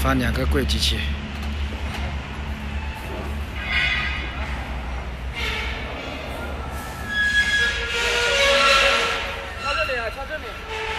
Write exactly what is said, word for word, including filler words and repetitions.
放两个柜机器。 插这里啊，插这里。